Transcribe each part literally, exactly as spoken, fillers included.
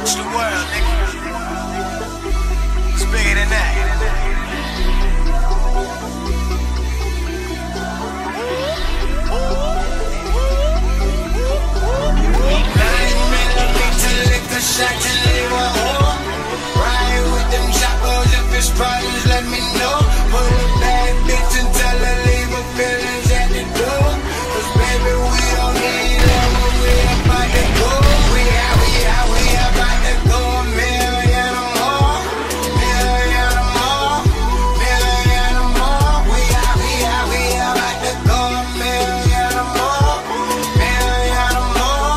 It's the world, nigga. It's bigger than that. Nine millimeter liquor shot till they want more. Ride with them choppers, if it's problems, let me know. Pull a bad bitch and tell her leave her feelings at the door. Cause baby, we don't need love, but we about to go. We out, we out, we about to go a million or more. Million or more. Million or more. We out, we out, we about to go a million or more. Million or more.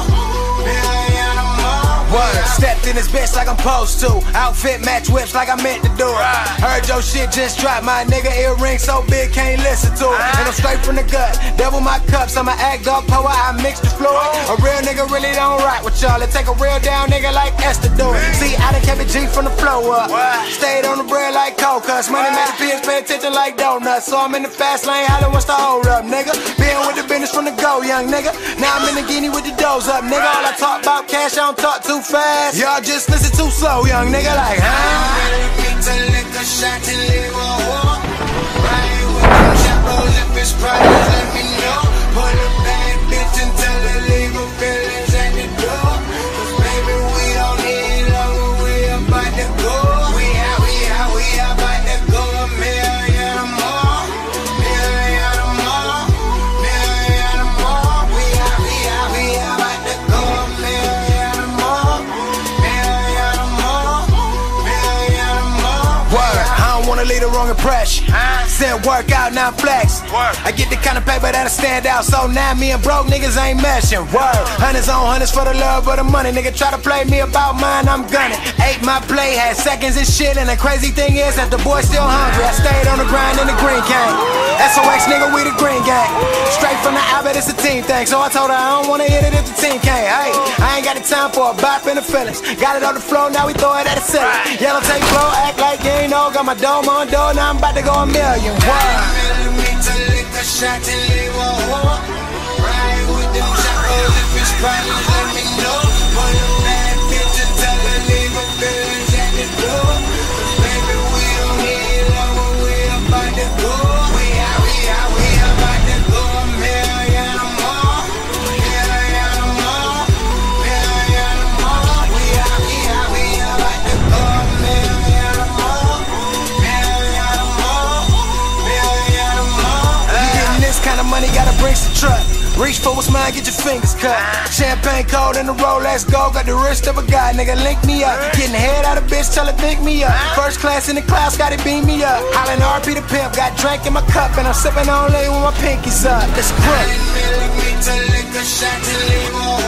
Million or more. Word, stepped in his bitch like I'm supposed to. Outfit match whips like I meant to do it. Heard your shit just dropped, my nigga. Earring so big, can't listen to it. And I'm straight from the gut. Double my cups, I'm an act dog power. I mix the fluid. A real nigga really don't rock with y'all. It take a real down nigga like Esther do it. See, I done kept it G from the flow up. Stayed on the bread like cold cuts. Money made the pills, pay attention like donuts. So I'm in the fast lane, holla what's the hold up, nigga. Been with the business from the go, young nigga. Now I'm in the guinea with the doors up, nigga. All I talk about cash, I don't talk too fast. Y'all just listen too slow, young nigga. Like, huh? Liquor shot till they want war. Ride with them choppers, if it's problems, let me know. Pull a bad bitch and tell her leave her feelings at the door. Cause baby, we don't need love, but we about to go. We out, we out, we about to go a million or more. Million or more. Million or more. We out, we out, we about to go a million or more. Million or more. Million or more. Word, I don't wanna leave the wrong impression. Send work out, now flex. I get the kind of paper that'll stand out. So now me and broke niggas ain't meshing. Word, hundreds on hundreds for the love of the money. Nigga try to play me about mine, I'm gunning. Ate my play, had seconds and shit. And the crazy thing is that the boy still hungry. I stayed on the grind in the green cane. S O X nigga, we the green gang. Straight from the Albert, it's a team thing. So I told her I don't wanna hit it if the team can't. Hey, I ain't got the time for a bop in the feelings. Got it on the floor, now we throw it at the ceiling. Yellow tape flow, act like you ain't know. Got my dome on door, now I'm about to go a million. Wow. Millimeter liquor shot till they want war. Ride with them choppers, if it's problems, let me know. Pull a bad bitch and tell her leave her feelings at the door. Cause baby, we don't need love, but we about to go. We out, we out, we about to go a million or more. Million or more. Million or more. We out, we out, we about to go a million or more. Million or more. Million or more. You getting this kind of money, gotta bring some truck. Reach for what's mine, get your fingers cut. Champagne cold in the Rolex gold. Got the wrist of a guy, nigga, link me up. Getting head out of bitch, tell her pick me up. First class in the clouds, gotta beam me up. Hollin' R P the pimp, got drink in my cup. And I'm sipping on lane with my pinkies up. Let's pray. Nine millimeter liquor shot till they want